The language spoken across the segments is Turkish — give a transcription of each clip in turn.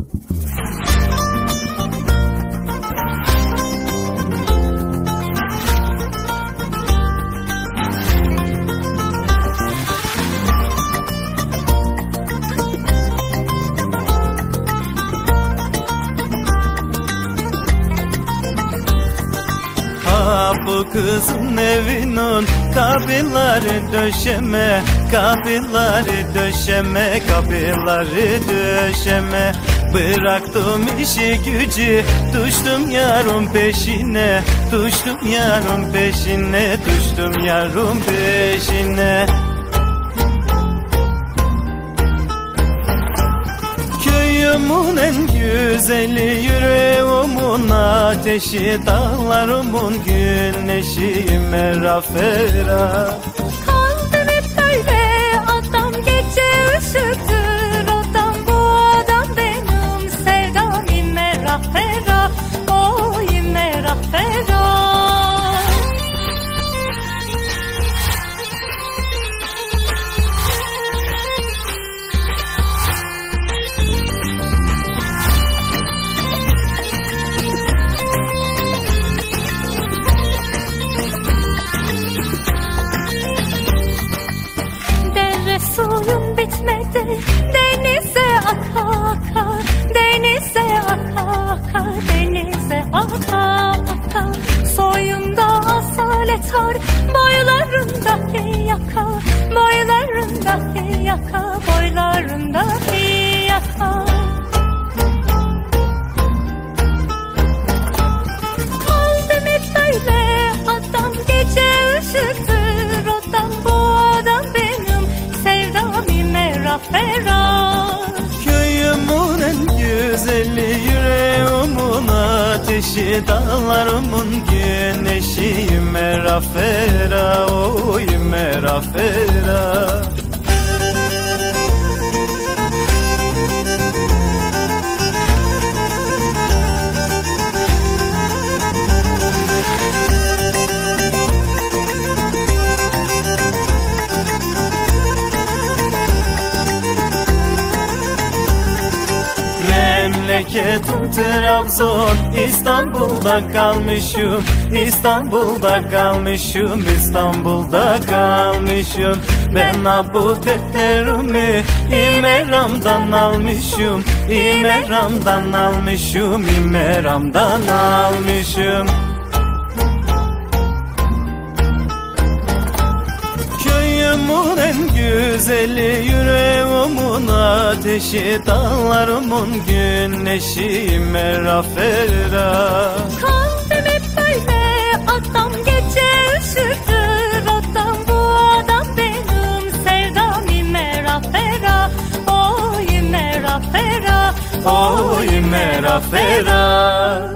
Bu kızın evinin kapıları döşeme, kapıları döşeme, kapıları döşeme. Bıraktım işi gücü, düştüm yarın peşine, düştüm yarın peşine, düştüm yarın peşine. Köyümün en güzeli, yüreğimin ateşi, dağlarımın güneşi, merafera. Kaldım hep böyle, adam gece ışıktır, adam bu adam benim sevdam, merafera, oy merafera. Suyum bitmedi, denize akar, denize akar, denize akar. Soyumda asalet var, boylarımda yakar, boylarımda yakar, boylarımda yakar. Kaldım hep böyle, adam gece ışıktır, adam bu adam benim sevdam, merafera. Köyümün en güzeli, yüreğimin ateşi, dağlarımın güneşi, merafera, oy merafera. Memleketim Trabzon, İstanbul'da kalmışım, İstanbul'da kalmışım, İstanbul'da kalmışım. Ben bu defterimi İmeram'dan almışım, İmeram'dan almışım, İmeram'dan almışım. Köyümün en güzeli, yüreğimin ateşi, dağlarımın güneşi, merafera. Kaldım hep böyle, adam gece ışıktır, adam bu adam benim sevdam, merafera, oy merafera, oy merafera.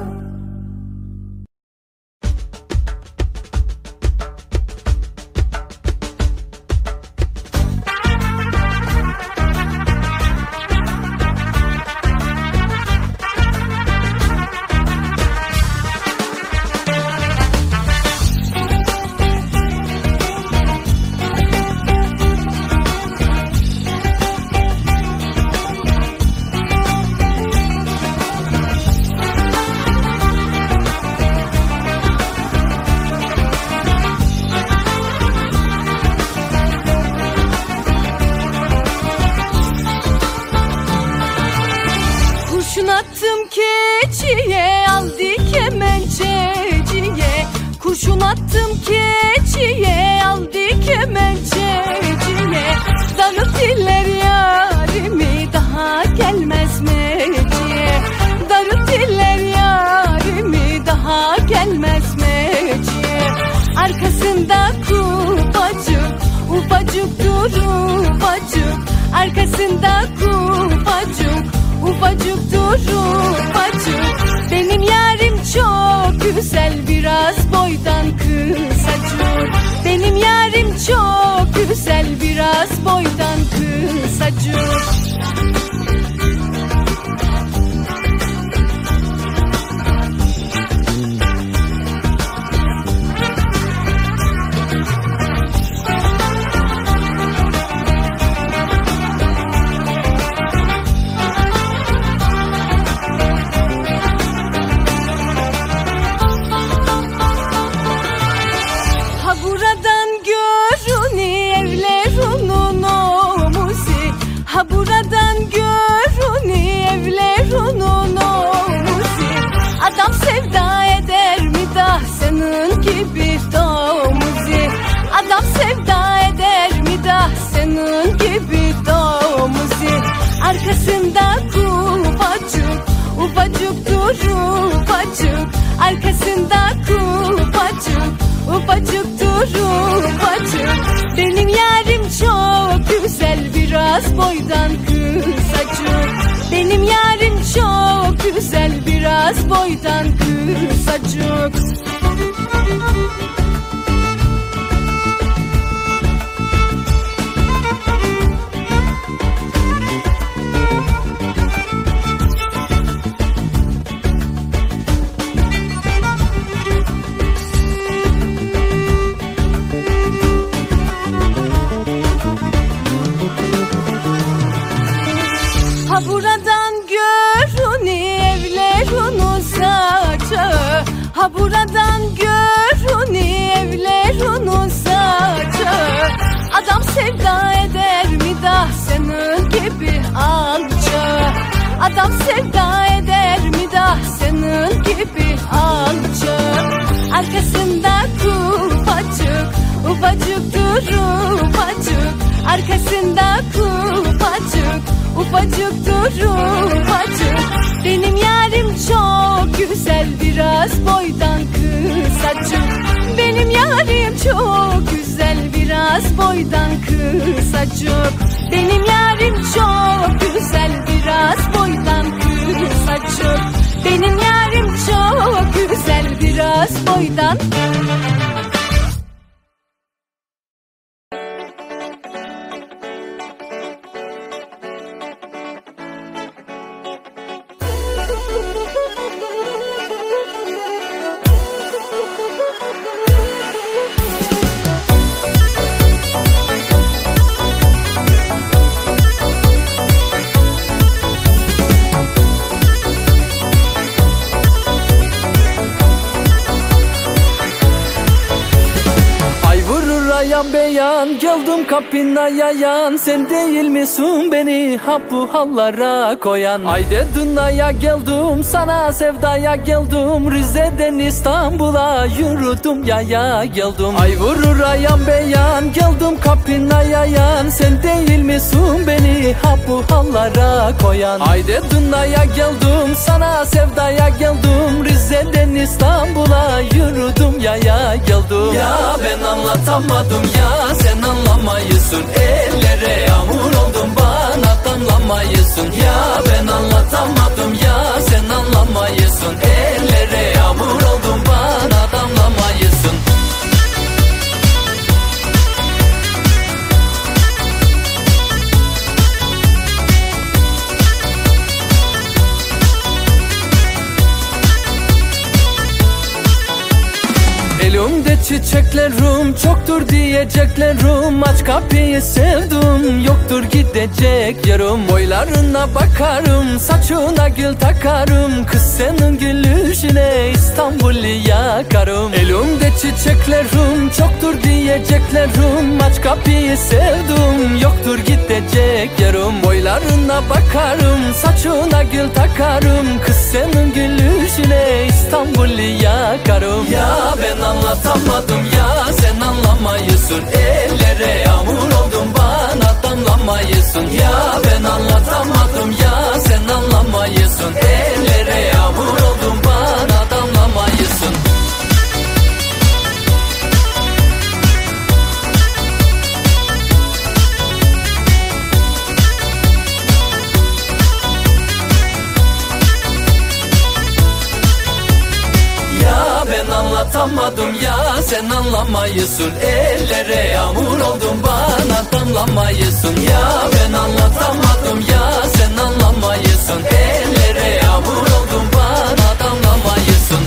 Kurşun attım keçiye, aldı kemençeciye. Kurşun attım keçiye, aldı kemençeciye. Darıp diller yarimi, daha gelmez meciye. Darıp diller yarimi, daha gelmez meciye. Arkasında kupacık, ufacık dur ufacık. Arkasında kupacık, ufacık dur ufacık. Benim yarim çok güzel, biraz boydan kısacık. Benim yarim çok güzel, biraz boydan kısacık. biraz boydan kısacık. Benim yarim çok güzel, biraz boydan kısacık. Ha buradan görünüyor evlerin uzaca, ha buradan görünüyor evlerin uzaca. Adam sevda eder mi da senin gibi alça? Adam sevda eder mi da senin gibi alça? Arkasında kupacık, ufacıktır ufacık. Arkasında kupacık, ufacıktır ufacık. Benim yarim çok güzel, biraz boydan kısacık. Benim yarim çok güzel, biraz boydan kısacık. Benim yarim çok güzel, biraz boydan kısacık. Benim yarim çok güzel, biraz boydan. Ayan beyan geldim kapına yayan, sen değil misin beni ha bu hallara koyan? Haydi dünyaya geldim, sana sevdaya geldim, Rize'den İstanbul'a yürüdüm yaya geldim. Ay vurur ayan beyan geldim kapına yayan, sen değil misin beni ha bu hallara koyan? Haydi dünyaya geldim, sana sevdaya geldim, Rize'den İstanbul'a yürüdüm yaya geldim. Ya ben anlatamadım ya sen anlamayısın, ellere yağmur oldum bana damlamayısın. Ya ben anlatamadım ya sen anlamayısın, ellere yağmur oldum bana damlamayısın. Elimde çiçeklerim çoktur diyeceklerim, aç kapıyı sevdim yoktur gidecek yarım. Boylarına bakarım, saçına gül takarım, kız senin gülüşüne İstanbul'u yakarım. Elimde çiçeklerim çoktur diyeceklerim, aç kapıyı sevdim yoktur gidecek yarım. Boylarına bakarım, saçına gül takarım, kız senin gülüşüne İstanbul'u yakarım. Ya ben anlatamadım ya sen anlamayısın, ellere yağmur oldum bana damlamayısın. Ya ben anlatamadım ya sen anlamayısın, ellere yağmur oldum bana damlamayısın. Anlatamadım ya sen anlamayısın, ellere yağmur oldum bana damlamayısın. Ya ben anlatamadım ya sen anlamayısın, ellere yağmur oldum bana damlamayısın.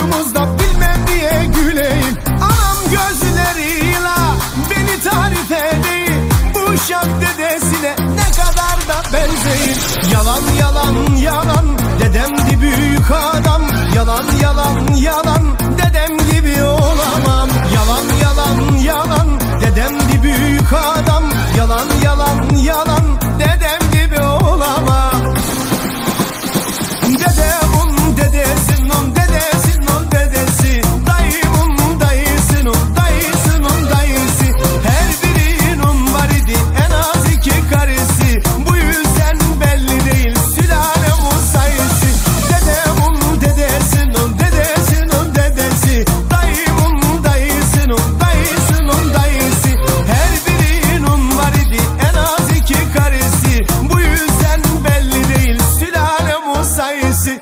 başımızda bilmem diye güleyim. Anam gözleriyle beni tarif edeyim. Bu uşak dedesine ne kadar da benzeyim. Yalan yalan yalan dedemdi büyük adam. Yalan yalan yalan dedem gibi olamam. Yalan yalan yalan dedemdi büyük adam. Yalan yalan yalan dedem gibi olamam. Dedemun dedesinin dedesinin dedesi, dayımın dayısının dayısının dayısı. Her birinin var idi en az 2 karısı. Bu yüzden belli değil sülalemin sayısı. Dedemun dedesinin dedesinin dedesi, dayımın dayısının dayısının dayısı. Her birinin var idi en az 2 karısı. Bu yüzden belli değil sülalemin sayısı.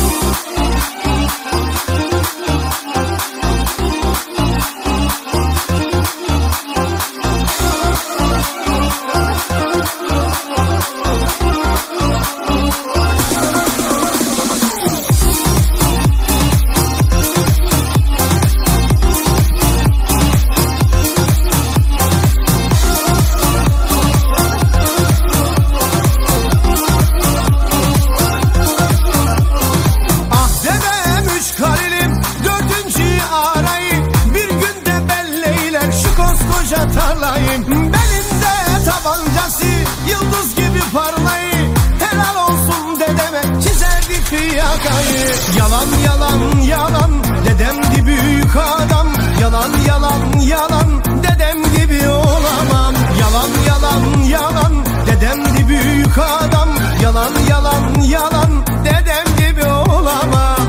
Ah dedem 3 karilim 4. arayı. Bir günde belleyler şu koskoca tarlayı. Belinde tabancası yıldız gibi parlayı. Helal olsun dedeme çizerdi fiyakayı. Yalan yalan yalan dedemdi büyük adam. Yalan yalan yalan dedem gibi olamam. Yalan yalan yalan dedemdi büyük adam. Yalan yalan yalan dedem gibi olamam.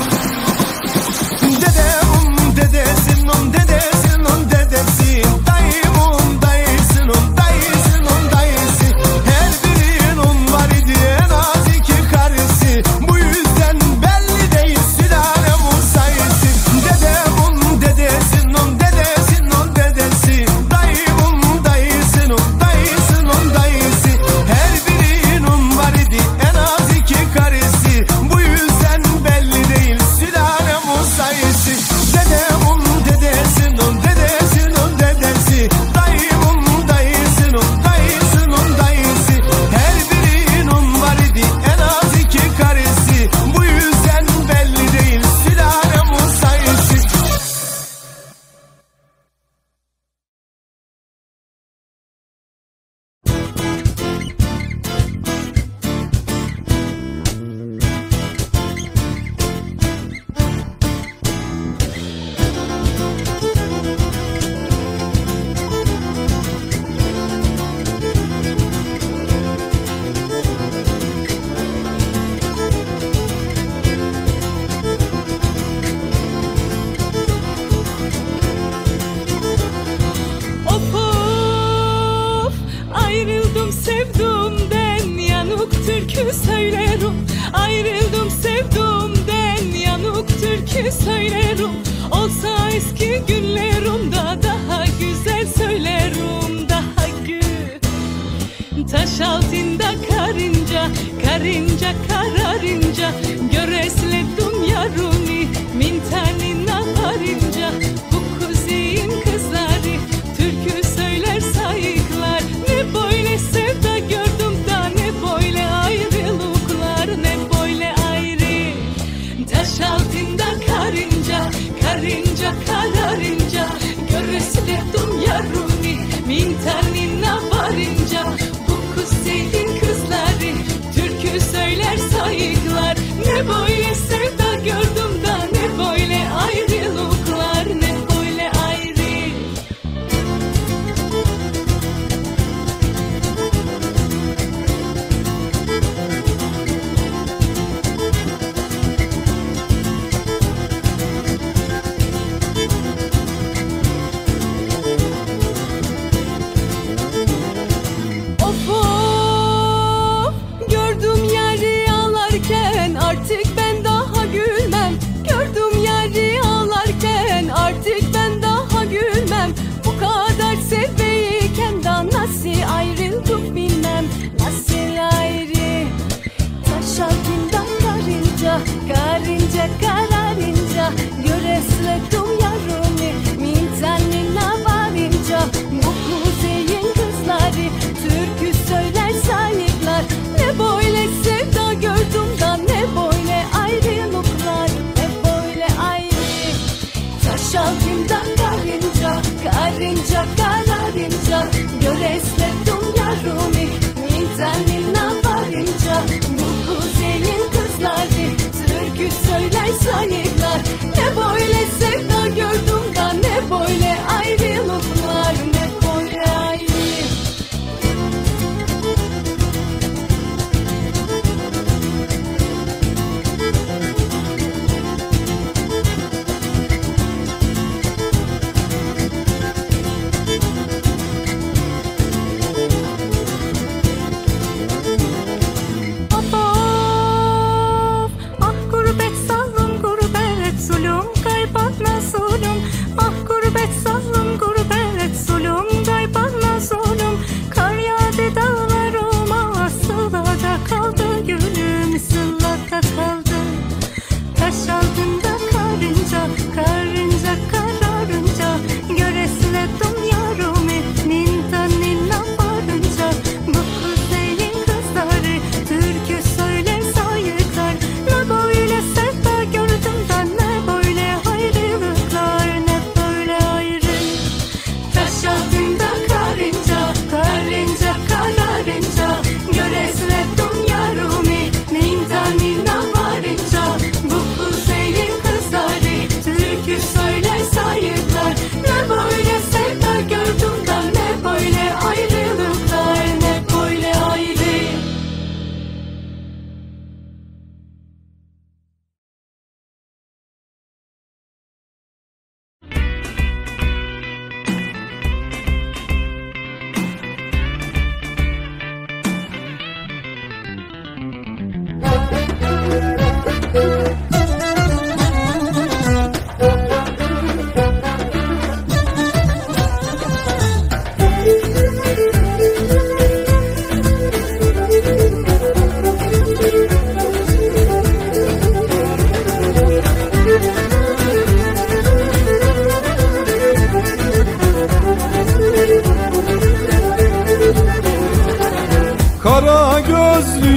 Dedemun dedesinin dedesinin dedesi, dayımın dayısının dayısının dayısı. Her birinin var idi en az 2 karısı. Bu yüzden belli değil sülalemin sayısı. Dedemun dedesinin dedesinin dedesi, dayımın dayısının dayısının dayısı. Her birinin var idi en az 2 karısı. Bu yüzden belli değil sülalemin sayısı. Dedemun dedesinin dedesinin dedesi, dayımın dayısının dayısının dayısı. Her birinin var idi en az 2 karısı. Bu yüzden belli değil sülalemin sayısı. Of of ayrıldım sevdumden yanık türkü söylerim. Ayrıldım sevdumden yanık türkü söylerim. Olsa eski günlerimde daha güzel söylerim. Daha taş altında karınca karınca kararınca göresledim yarını mintanına varınca. Bu kuzeyin kızları türkü söyler sayıklar. Ne böyle sevda gördüm da ne böyle ayrılıklar. Ne böyle ayrı taş altında karınca karınca kararınca göresledim yarını mintanına varınca. Bu kuzeyin kızları türkü söyler sayıklar. Ne böyle sevda gördüm da ne böyle ayrılıklar. Ne böyle ayrı.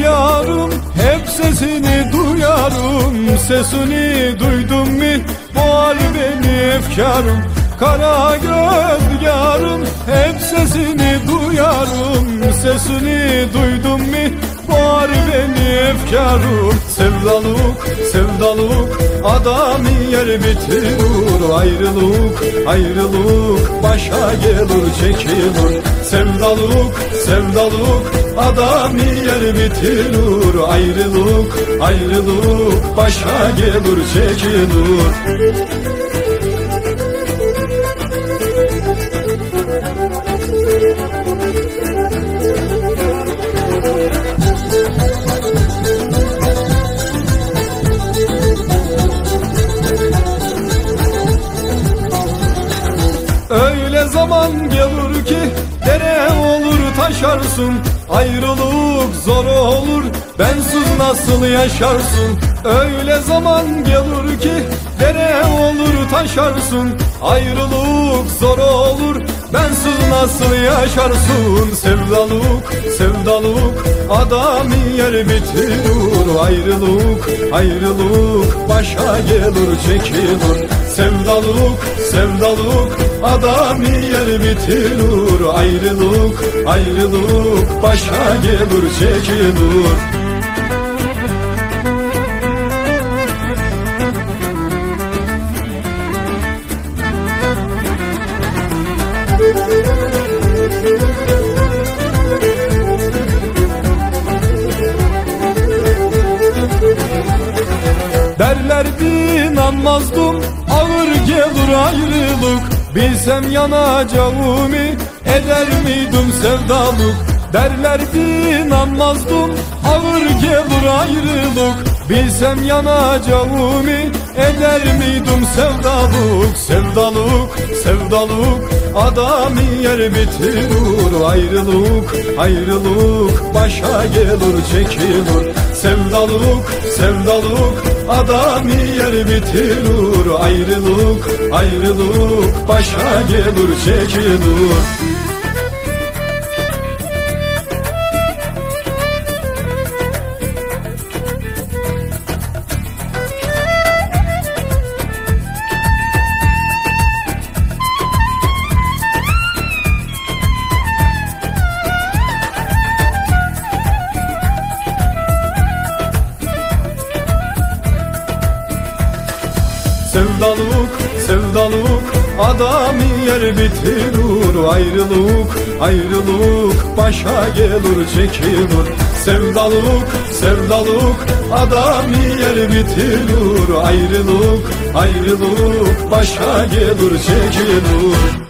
yarım, hep sesini duyarım. Sesini duydum mu boğar beni efkarım. Kara göz yarım, hep sesini duyarım. Sesini duydum mu boğar beni efkarım. Sevdalık, sevdalık adamı yer bitirir. Ayrılık, ayrılık başa gelir çekilir. Sevdalık, sevdalık adamı yer bitirir. Ayrılık, ayrılık başa gelir çekilir. Öyle zaman gelir ki dere olur taşarsın. Ayrılık zor olur, bensiz nasıl yaşarsın? Öyle zaman gelir ki dere olur taşarsın. Ayrılık zor olur, bensiz nasıl yaşarsın? Sevdalık, sevdalık adamı yer bitirir. Ayrılık, ayrılık başa gelir çekilir. Sevdalık, sevdalık adamı yer bitirir. Ayrılık, ayrılık başa gelir çekilir. Derlerdi inanmazdım, ağır gelir ayrılık. Bilsem yanacağımı eder miydim sevdalık? Derlerdi inanmazdım, ağır gelir ayrılık. Bilsem yanacağımı eder miydim sevdalık? Sevdalık, sevdalık adamı yer bitirir. Ayrılık, ayrılık başa gelir çekilir. Sevdalık, sevdalık adamı yer bitirir. Ayrılık, ayrılık başa gelir çekilir. Sevdalık, sevdalık adamı yer bitirir. Ayrılık, ayrılık başa gelir çekilir. Sevdalık, sevdalık adamı yer bitirir. Ayrılık, ayrılık başa gelir çekilir.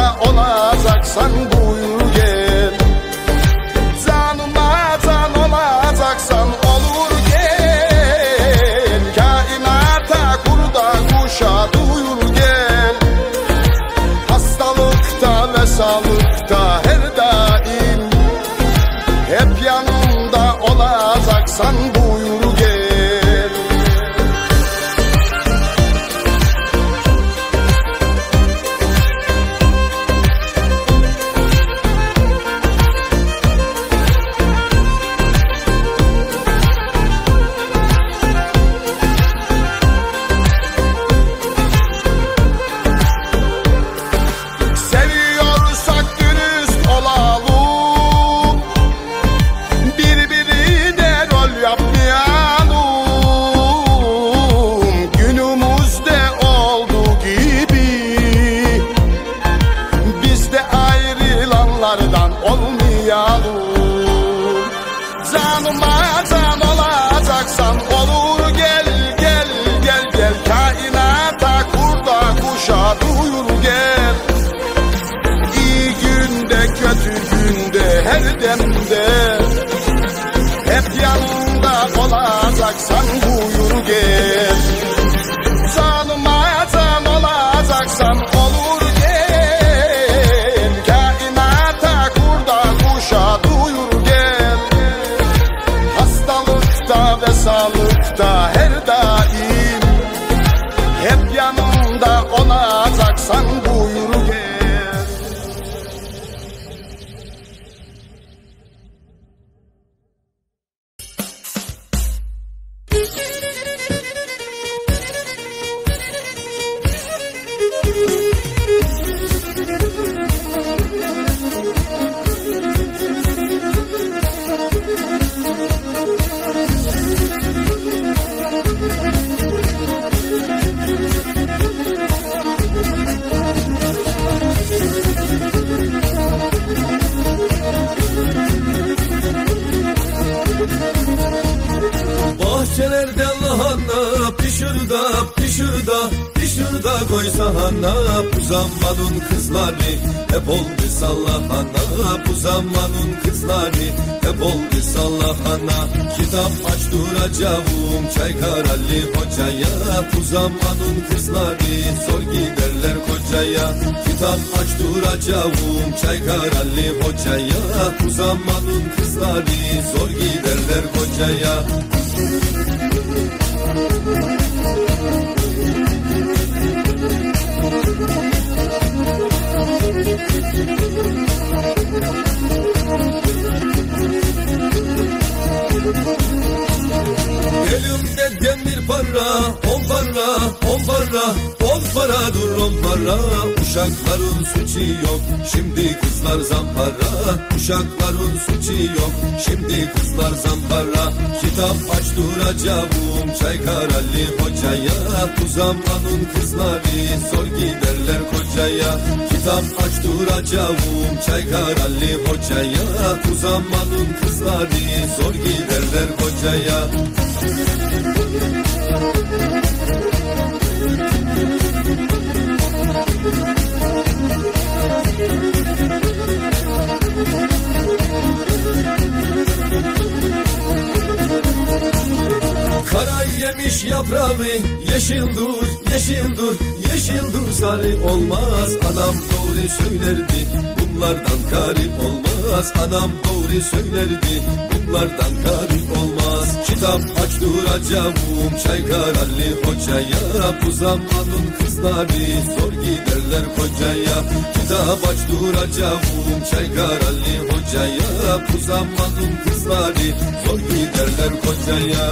Sen buyur gel. Canıma can olacaksan alacaksan buyur gel. Canıma can olacaksan olur gel gel gel gel. Kainata kurda kuşa duyur gel. İyi günde kötü günde her demde hep yanında olacaksan buyur gel. Canıma can olacaksan olur gel. Kainata kurda kuşa duyur gel. Hastalıkta ve sağlıkta her daim hep yanımda olacaksan buyur gel. Bahçelerde lahana pişirda pişirda pişirda koysa hana. Bu zamanın kızları hep oldu sallahana. Bu zamanın kızları hep oldu sallahana. Kitap açtıracağım Çay Karalı hocaya. Bu zamanın kızları zor giderler kocaya. Kitap açtıracağım Çay Karalı hocaya. Bu zamanın kızları zor giderler kocaya. Elimde demir para, 10 para, 10 para, 10 paradır 10 para. Uşakların suçu yok, şimdi kızlar zampara. Uşakların suçu yok, şimdi kızlar zampara. Kitap açtıracağım Çay Karalı hocaya. Bu zamanın kızları zor giderler kocaya. Kitap açtıracağım Çay Karalı hocaya. Bu zamanın kızları zor giderler kocaya. Kara yemiş yaprağı yeşil dur, yeşil dur, yeşil dur sarı olmaz. Anam doğru söylerdi, bunlardan garip olmaz. Anam doğru söylerdi, bunlardan garip olmaz. Kitap açtıracağım Çay Karalı hocaya. Bu zamanın kızları zor giderler kocaya. Kitap açtıracağım Çay Karalı hocaya. Bu zamanın kızları zor giderler kocaya.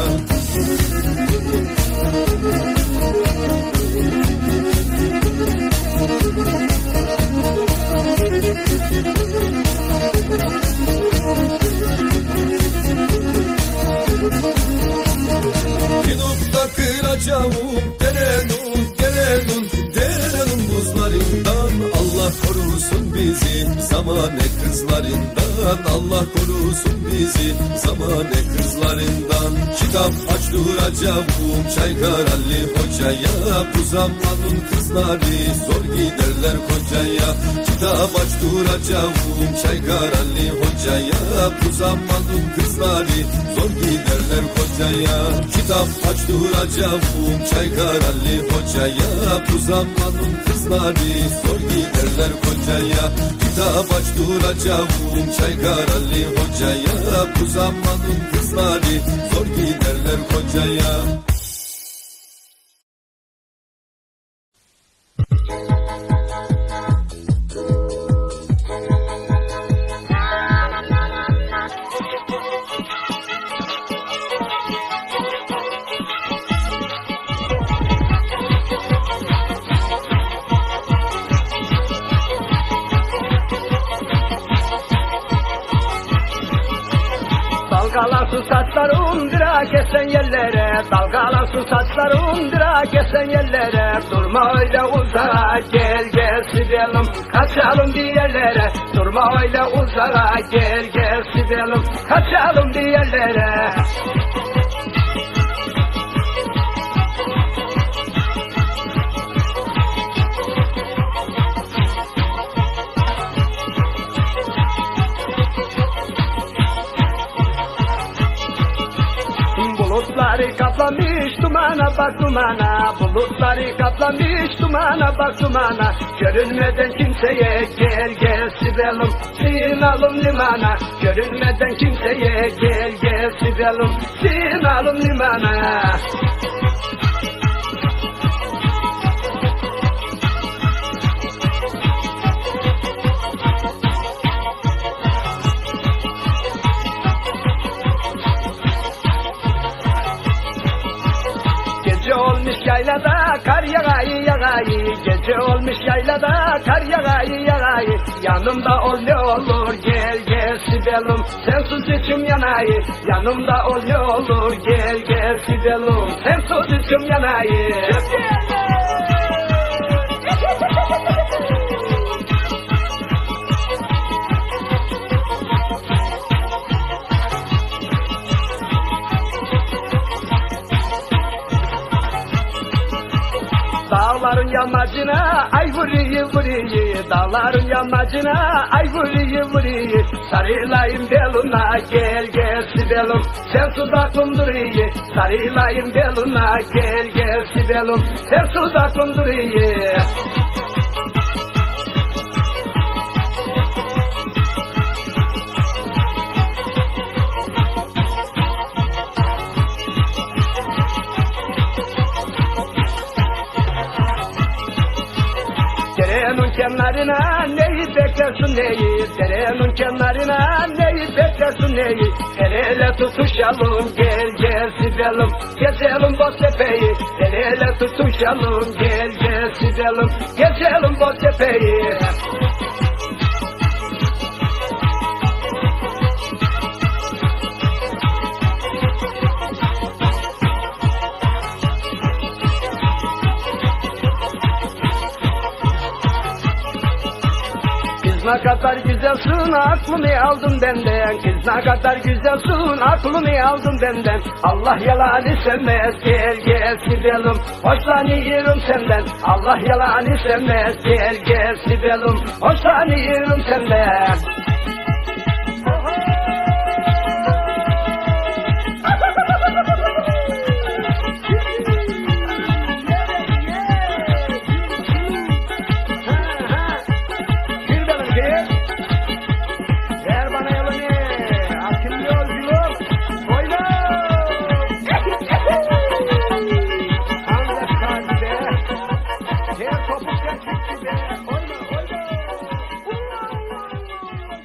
Gidip kıracağım derenin, derenin, derenin buzlarından. Allah korusun bizi zamane kızlarından. Allah korusun bizi zamane kızlarından. Kitap açtıracağım Çay Karalı hocaya. Bu zamanın kızları zor giderler kocaya. Kitap açtıracağım Çay Karalı hocaya. Bu zamanın kızları zor giderler kocaya. Kitap açtıracağım Çay Karalı hocaya. Bu zamanın kızları zor giderler kocaya. Kitap açtıracağım Çay Karalı hocaya. Bu zamanın kızları kızları zor giderler kocaya. Dalgalansın saçlarım dirak esen yerlere, dalgalansın saçlarım dirak esen yerlere. Durma öyle uzağa, gel gel Sibelim, kaçalım bir yerlere. Durma öyle uzağa, gel gel Sibelim, kaçalım bir yerlere. Bulutları kaplamış dumana bak dumana, bulutları kaplamış dumana bak dumana. Görünmeden kimseye gel gel Sibelim, sinalım limana. Görünmeden kimseye gel gel Sibelim, sinalım limana. Gece olmuş yaylada kar yağayı yağayı, gece olmuş yaylada kar yağayı yağayı. Yanımda ol ne olur gel gel Sibelim, sensiz içim yanayı. Yanımda ol ne olur gel gel Sibelim, sensiz içim yanayı. Dağların yamacına ay vuruyu vuruyu, dağların yamacına ay vuruyu vuruyu. Sarılayım beluna gel gel Sibelim, sensiz aklım duruyor. Sarılayım beluna gel gel Sibelim, sensiz aklım duruyor. Derenin kenarına neyi beklersin neyi, derenin kenarına neyi beklersin neyi. El ele tutuşalım gel gel Sibelim, gezelim Boztepe'yi. El ele tutuşalım gel gel Sibelim, gezelim Boztepe'yi. Kız ne kadar güzelsin aklımı aldın benden, kız ne kadar güzelsin aklımı aldın benden. Allah yalanı sevmez gel gel Sibelim, hoşlanıyorum senden. Allah yalanı sevmez gel gel Sibelim, hoşlanıyorum senden. Ver bana yolunu, akıllı yolculuk, oyna! Hamlet kalbi, gel topuk gel çıktı be, oyna, oyna!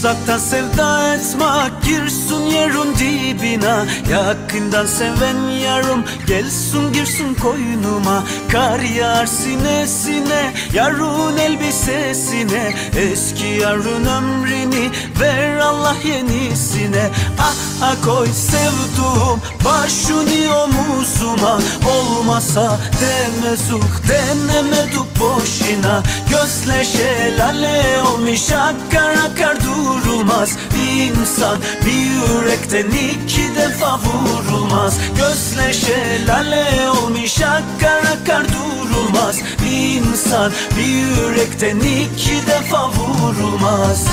Uzaktan sevda etmek girsin yerin dibine, yakından seven yarım gelsin girsin koynuma. Kar yağar sinesine, yarın elbisesine, eski yarın ömrünü ver Allah yenisine. Ah ah koy sevduğum başını omuzuma, olmasa demezuk denemeduk boşuna. Gözle şelale olmuş akar akar durulmaz. Bir insan bir yürekten iki defa vurulmaz. Gözle şelale olmuş akar akar durulmaz. Bir insan bir yürekten iki defa vurulmaz.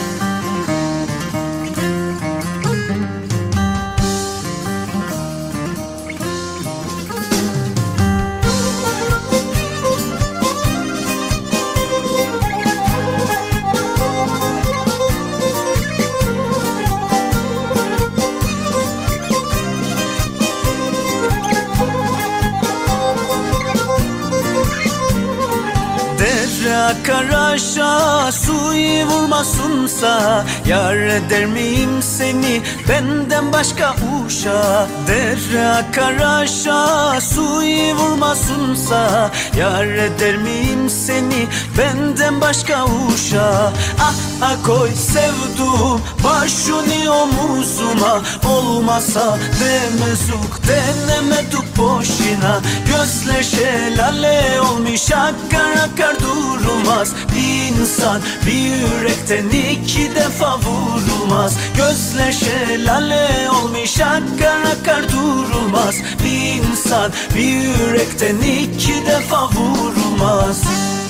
Akar aşağı suyu vurmasınsa, yar eder miyim seni benden başka uşağa? Dere akar aşağı suyu vurmasınsa, yar eder miyim seni benden başka uşağa? Ah ah koy sevduğum başını omuzuma, olmasa demezuk denemeduk boşuna. Gözle şelale olmuş akar akar durulmaz. Bir insan bir yürekten iki defa vurulmaz. Gözle şelale olmuş akar akar durulmaz. Bir insan bir yürekten iki defa vurulmaz.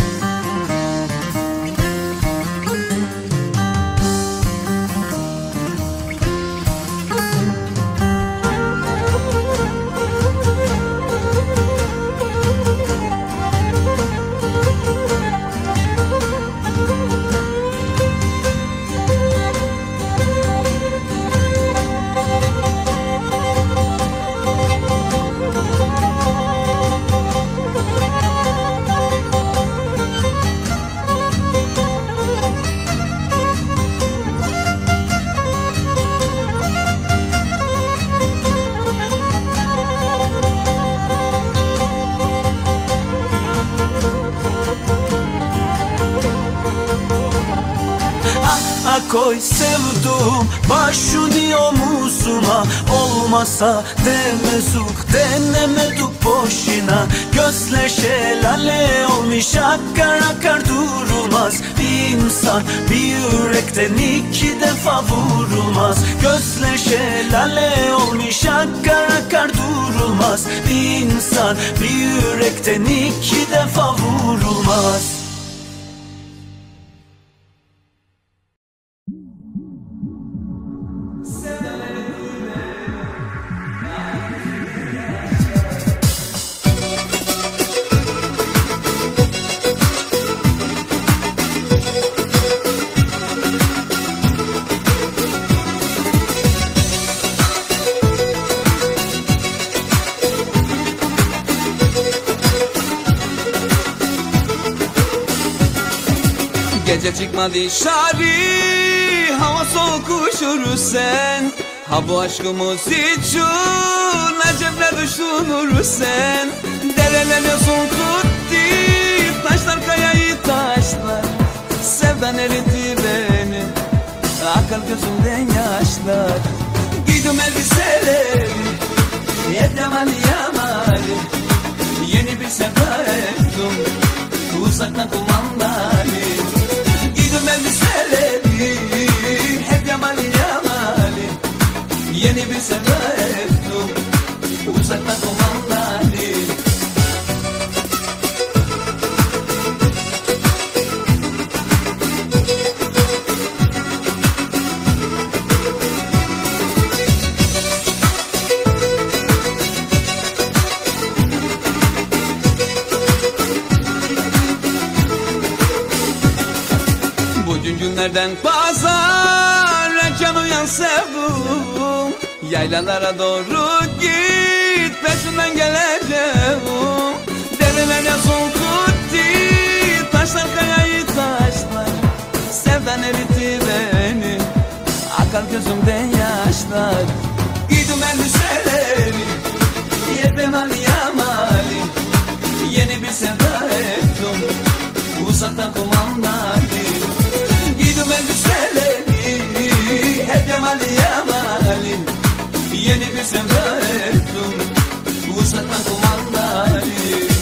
Koy sevduğum başını omuzuma, olmasa demezuk denemeduk boşuna. Gözle şelale olmuş akar akar durulmaz. Bir insan bir yürekten iki defa vurulmaz. Gözle şelale olmuş akar akar durulmaz. Bir insan bir yürekten iki defa vurulmaz. Gece çıkma dışarı, hava soğuk üşürsen. Ha bu aşkımız için acemle düşünürsen. Dereler yosun tuttu, taşlar kayayı taşlar. Sevdan eritti beni, akar gözümden yaşlar. Giydim elbiseleri, yedemali yamali. Yeni bir sevda ettim, uzaktan kumandali. Giydim elbiseleri, hep yamali yamali. Yeni bir sevda ettim, uzaktan kumandali. Günlerden pazar can uyan sevdum. Yaylalara doğru git, peşinden geleceğim. Dereler yazın kutti, taşlar kayayı taşlar. Sevdan eritti beni, akar gözümden yaşlar. Giydim elbiseleri, yedim Ali Yamali, yeni bir sevda ettim, uzaktan kumandayı. Giydim elbiseleri, yedim Ali Yamali, yeni bir sevda ettim, uzaktan kumandayı.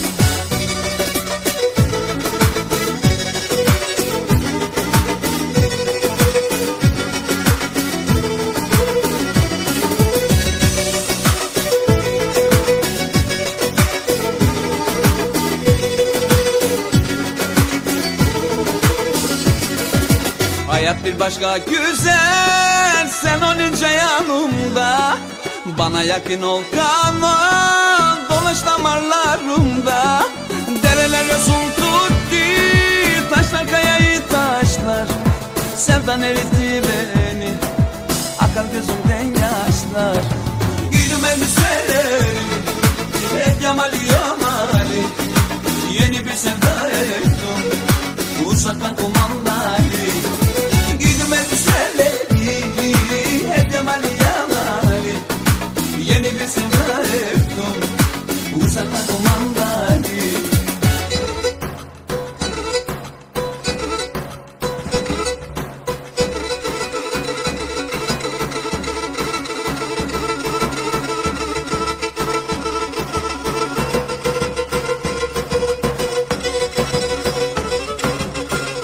Hayat bir başka güzel, sen olunca yanımda. Bana yakın ol kamal, dolaş damarlarımda. Dereler yosun tuttu, taşlar kayayı taşlar. Sevdan eritti beni, akar gözümden yaşlar. Giydim elbiseleri, hep yamali yamali, yeni bir sevda ettim, uzaktan kumar.